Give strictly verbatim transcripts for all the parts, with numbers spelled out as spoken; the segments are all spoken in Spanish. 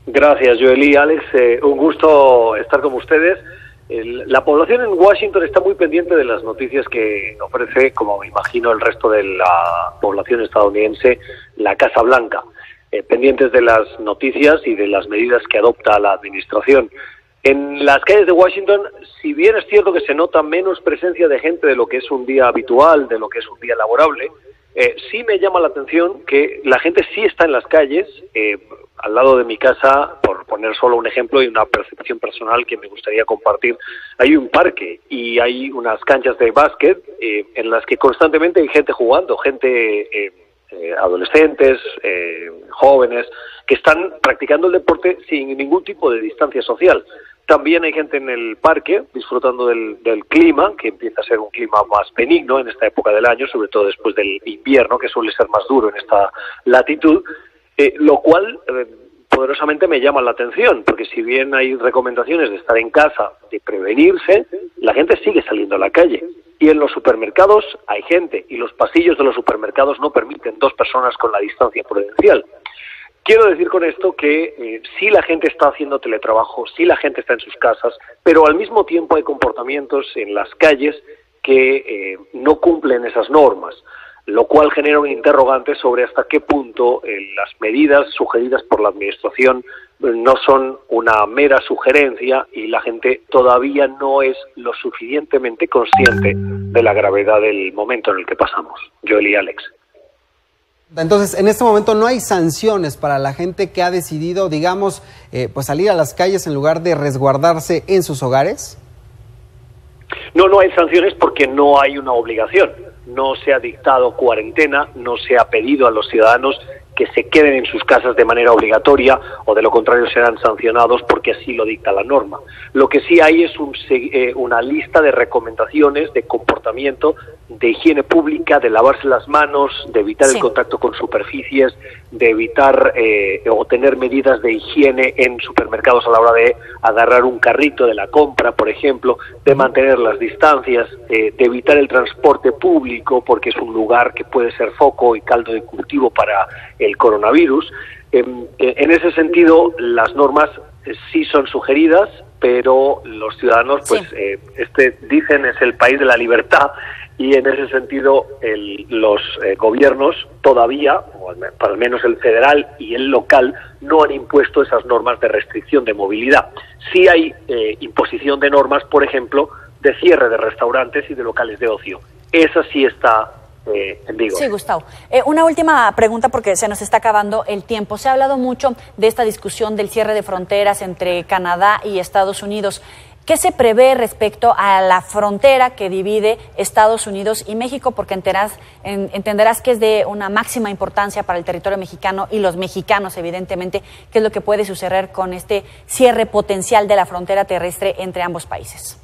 Gracias, Joely. Alex, eh, un gusto estar con ustedes. El, la población en Washington está muy pendiente de las noticias que ofrece, como me imagino el resto de la población estadounidense, la Casa Blanca, eh, pendientes de las noticias y de las medidas que adopta la administración. En las calles de Washington, si bien es cierto que se nota menos presencia de gente de lo que es un día habitual, de lo que es un día laborable, eh, sí me llama la atención que la gente sí está en las calles. Eh, al lado de mi casa, por poner solo un ejemplo y una percepción personal que me gustaría compartir, hay un parque y hay unas canchas de básquet eh, en las que constantemente hay gente jugando, gente, eh, eh, adolescentes, eh, jóvenes, que están practicando el deporte sin ningún tipo de distancia social. También hay gente en el parque disfrutando del, del clima, que empieza a ser un clima más benigno en esta época del año, sobre todo después del invierno, que suele ser más duro en esta latitud, eh, lo cual eh, poderosamente me llama la atención, porque si bien hay recomendaciones de estar en casa, de prevenirse, la gente sigue saliendo a la calle. Y en los supermercados hay gente, y los pasillos de los supermercados no permiten dos personas con la distancia prudencial. Quiero decir con esto que eh, sí la gente está haciendo teletrabajo, sí la gente está en sus casas, pero al mismo tiempo hay comportamientos en las calles que eh, no cumplen esas normas, lo cual genera un interrogante sobre hasta qué punto eh, las medidas sugeridas por la administración eh, no son una mera sugerencia y la gente todavía no es lo suficientemente consciente de la gravedad del momento en el que pasamos. Joely y Alex. Entonces, en este momento no hay sanciones para la gente que ha decidido, digamos, eh, pues salir a las calles en lugar de resguardarse en sus hogares. No, no hay sanciones porque no hay una obligación. No se ha dictado cuarentena, no se ha pedido a los ciudadanos que se queden en sus casas de manera obligatoria o de lo contrario serán sancionados porque así lo dicta la norma. Lo que sí hay es un, eh, una lista de recomendaciones de comportamiento, de higiene pública, de lavarse las manos, de evitar sí. el contacto con superficies, de evitar eh, o tener medidas de higiene en supermercados a la hora de agarrar un carrito de la compra, por ejemplo, de mantener las distancias, eh, de evitar el transporte público porque es un lugar que puede ser foco y caldo de cultivo para el coronavirus. Eh, en ese sentido, las normas eh, sí son sugeridas, pero los ciudadanos, pues, sí. eh, este dicen es el país de la libertad y en ese sentido el, los eh, gobiernos todavía, o al, al menos el federal y el local, no han impuesto esas normas de restricción de movilidad. Sí hay eh, imposición de normas, por ejemplo, de cierre de restaurantes y de locales de ocio. Esa sí está Eh, en vigor. Sí, Gustavo. Eh, una última pregunta porque se nos está acabando el tiempo. Se ha hablado mucho de esta discusión del cierre de fronteras entre Canadá y Estados Unidos. ¿Qué se prevé respecto a la frontera que divide Estados Unidos y México? Porque enterás, en, entenderás que es de una máxima importancia para el territorio mexicano y los mexicanos, evidentemente, qué es lo que puede suceder con este cierre potencial de la frontera terrestre entre ambos países.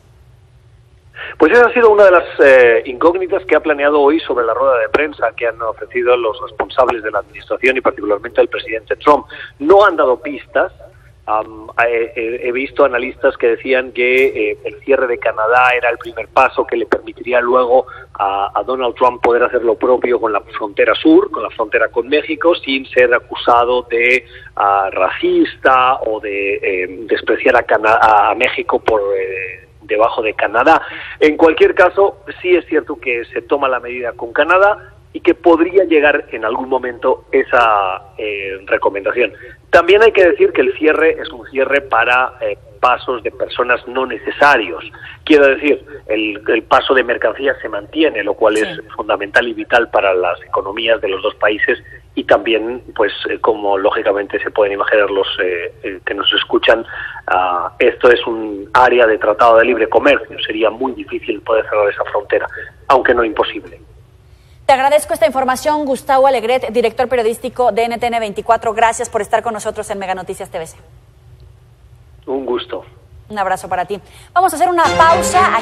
Pues esa ha sido una de las eh, incógnitas que ha planeado hoy sobre la rueda de prensa que han ofrecido los responsables de la administración y particularmente el presidente Trump. No han dado pistas. Um, he, he visto analistas que decían que eh, el cierre de Canadá era el primer paso que le permitiría luego a, a Donald Trump poder hacer lo propio con la frontera sur, con la frontera con México, sin ser acusado de uh, racista o de eh, despreciar a, Cana- a México por Eh, debajo de Canadá. En cualquier caso, sí es cierto que se toma la medida con Canadá y que podría llegar en algún momento esa eh, recomendación. También hay que decir que el cierre es un cierre para eh, pasos de personas no necesarios. Quiero decir, el, el paso de mercancías se mantiene, lo cual sí. es fundamental y vital para las economías de los dos países y también, pues, eh, como lógicamente se pueden imaginar los eh, eh, que nos escuchan, uh, esto es un área de tratado de libre comercio. Sería muy difícil poder cerrar esa frontera, aunque no imposible. Te agradezco esta información, Gustavo Alegret, director periodístico de N T N veinticuatro. Gracias por estar con nosotros en Mega Noticias T V C. Un gusto. Un abrazo para ti. Vamos a hacer una pausa.